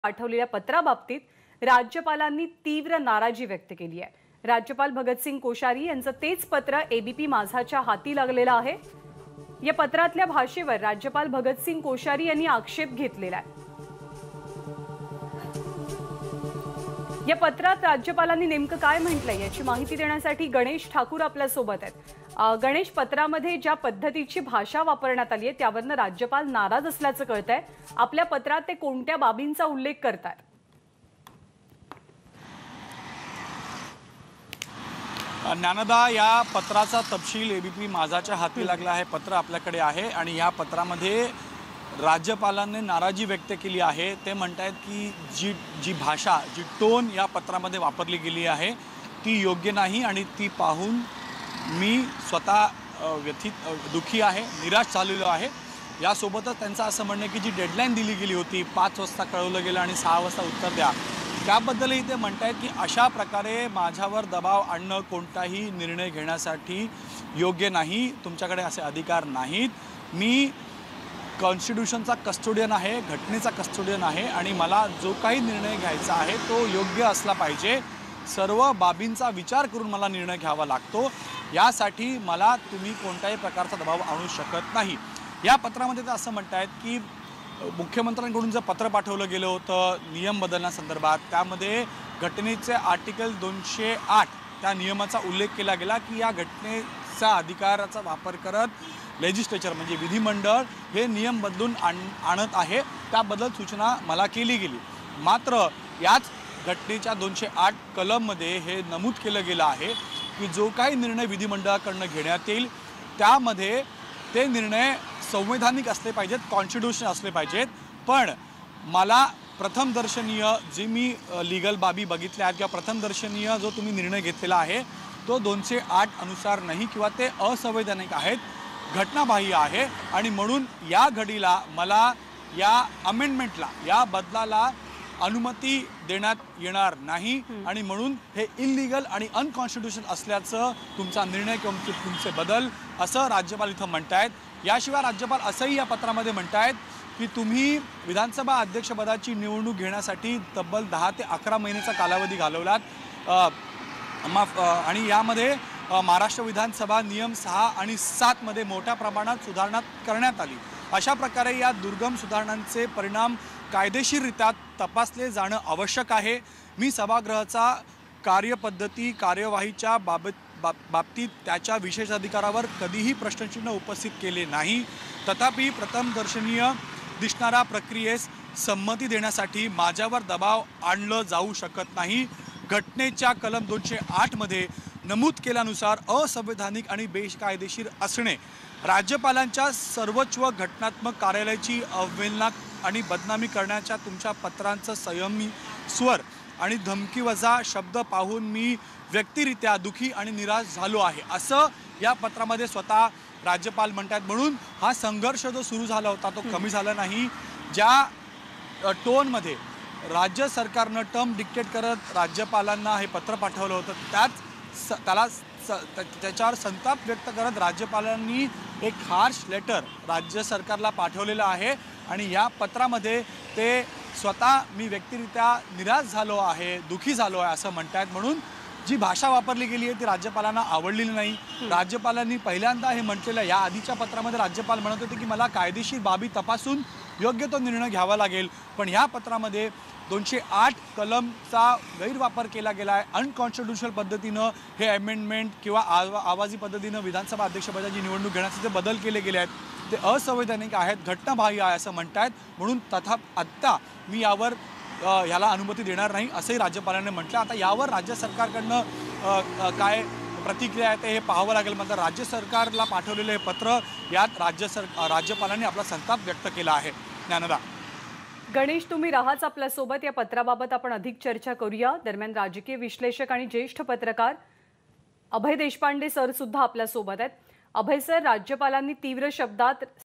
पाठवलेल्या पत्राबाबतीत राज्यपालांनी तीव्र नाराजी व्यक्त केली आहे। राज्यपाल भगतसिंग कोश्यारी यांचं तेच पत्र एबीपी माझाच्या हाती लागलेलं आहे। या पत्रातल्या भाषेवर राज्यपाल भगतसिंग कोश्यारी यांनी आक्षेप घेतलेला आहे। या पत्रात राज्यपालांनी नेमकं काय म्हटलंय याची माहिती देण्यासाठी गणेश ठाकूर आपल्या सोबत आहेत। गणेश, पत्रामध्ये ज्या पद्धतीची भाषा वापरण्यात आली आहे त्यावरनं राज्यपाल नाराज असल्याचं कळतंय। आपल्या पत्रात ते कोणत्या बाबींचा उल्लेख करतात? ज्ञानदा, या पत्राचा तपशील एबीपी माझाच्या हाती लागला आहे। पत्र आपल्याकडे आहे आणि या पत्रामध्ये राज्यपालांनी नाराजी व्यक्त केली आहे। ते म्हणतात की जी भाषा, जी टोन या पत्रामध्ये वापरली गेली आहे ती योग्य नाही आणि ती पाहून मी स्वतः दुःखी आहे, निराश झालेलो आहे। यासोबतच त्यांचं असं म्हणणं आहे की जी डेडलाईन दिली गेली होती, 5 वाजता कळवलं गेलं आणि 6 वाजता उत्तर द्या, त्याबद्दलही ते म्हणतात की अशा प्रकारे माझ्यावर दबाव आणणं कोणताही निर्णय घेण्यासाठी योग्य नाही, तुमच्याकडे असे अधिकार नाहीत। मी कॉन्स्टिट्यूशनचा कस्टोडियन आहे, घटनेचा कस्टोडियन आहे आणि मला जो काही निर्णय घ्यायचा आहे तो योग्य असला पाहिजे। सर्व बाबींचा विचार करून मला निर्णय घ्यावा लागतो। यासाठी मला तुम्ही कोणत्याही प्रकारचा दबाव आणू शकत नाही। या पत्रामध्ये ते असं म्हणतात की मुख्यमंत्र्यांकडून जे पत्र पाठवलं गेलं होतं नियम बदलण्यासंदर्भात, त्यामध्ये घटनेचे आर्टिकल 208 त्या नियमाचा उल्लेख केला गेला की या घटनेचा अधिकाराचा वापर करत लेजिस्लेचर म्हणजे विधिमंडळ हे नियम बदलून आणत आहे, त्याबद्दल सूचना मला केली गेली। मात्र याच घटनेच्या 208 कलममध्ये हे नमूद केलं गेलं आहे की जो काही निर्णय विधिमंडळाकडून घेण्यात येईल त्यामध्ये ते निर्णय संवैधानिक असले पाहिजेत, कॉन्स्टिट्यूशन असले पाहिजेत। पण मला प्रथमदर्शनीय जे मी लीगल बाबी बघितल्या आहेत किंवा प्रथमदर्शनीय जो तुम्ही निर्णय घेतलेला आहे तो 208 अनुसार नाही किंवा ते असंवैधानिक आहेत, घटनाबाह्य आहे आणि म्हणून या घडीला मला या अमेंडमेंटला, या बदलाला अनुमती देण्यात येणार नाही आणि म्हणून हे इल्लीगल आणि अनकॉन्स्टिट्यूशन असल्याचं तुमचा निर्णय किंवा तुमचे बदल असं राज्यपाल इथं म्हणतायत। याशिवाय राज्यपाल असंही या पत्रामध्ये म्हणतायत की तुम्ही विधानसभा अध्यक्षपदाची निवडणूक घेण्यासाठी तब्बल 10 ते 11 महिन्याचा कालावधी घालवलात आणि यामध्ये महाराष्ट्र विधानसभा नियम 6 आणि 7 मध्ये मोठ्या प्रमाणात सुधारणा करण्यात आली। अशा प्रकारे या दुर्गम सुधारणांचे परिणाम कायदेशीररित्या तपासले जाणं आवश्यक आहे। मी सभागृहाचा कार्यपद्धती कार्यवाहीच्या बाबतीत त्याच्या विशेषाधिकारावर कधीही प्रश्नचिन्ह उपस्थित केले नाही। तथापि प्रथमदर्शनीय दिसणाऱ्या प्रक्रियेस संमती देण्यासाठी माझ्यावर दबाव आणलं जाऊ शकत नाही। घटनेच्या कलम 208 मध्ये नमूद केल्यानुसार असंवैधानिक आणि बेकायदेशीर असणे, राज्यपालांच्या सर्वोच्च घटनात्मक कार्यालयाची अवहेलना आणि बदनामी करण्याच्या तुमच्या पत्रांचं संयमी स्वर आणि धमकीवजा शब्द पाहून मी व्यक्तिरित्या दुःखी आणि निराश झालो आहे, असं या पत्रामध्ये स्वतः राज्यपाल म्हणतात। म्हणून हा संघर्ष जो सुरू झाला होता तो कमी झाला नाही। ज्या टोनमध्ये राज्य सरकारनं टर्म डिक्टेट करत राज्यपालांना हे पत्र पाठवलं होतं त्याच्यावर संताप व्यक्त करत राज्यपालांनी एक हार्श लेटर राज्य सरकारला पाठवलेलं आहे आणि या पत्रामध्ये ते स्वतः मी व्यक्तिरित्या निराश झालो आहे, दुःखी झालो आहे असं म्हणतात। म्हणून जी भाषा वापरली गेली आहे ती राज्यपालांना आवडलेली नाही। राज्यपालांनी पहिल्यांदा हे म्हटलेलं, या आधीच्या पत्रामध्ये राज्यपाल म्हणत होते की मला कायदेशीर बाबी तपासून योग्य तो निर्णय घ्यावा लागेल, पण ह्या पत्रामध्ये 208 कलमचा गैरवापर केला गेला आहे। अनकॉन्स्टिट्यूशनल पद्धतीनं हे अमेंडमेंट किंवा आवाजी पद्धतीनं विधानसभा अध्यक्षपदाची निवडणूक घेण्याचे बदल केले गेले आहेत, ते असंवैधानिक आहेत, घटनाबाह्य आहे असं म्हणतात। म्हणून आत्ता मी यावर ह्याला अनुमती देणार नाही असंही राज्यपालांनी म्हटलं। आता यावर राज्य सरकारकडनं काय प्रतिक्रिया आहे ते हे पाहावं लागेल। मात्र राज्य सरकारला पाठवलेले हे पत्र, यात राज्यपालांनी आपला संताप व्यक्त केला आहे। ज्ञानदा, गणेश, तुम्ही राहाच आपल्यासोबत। या पत्राबाबत आपण अधिक चर्चा करूया। दरम्यान राजकीय विश्लेषक आणि ज्येष्ठ पत्रकार अभय देशपांडे सर सुद्धा आपल्यासोबत आहेत। अभय सर, राज्यपालांनी तीव्र शब्दात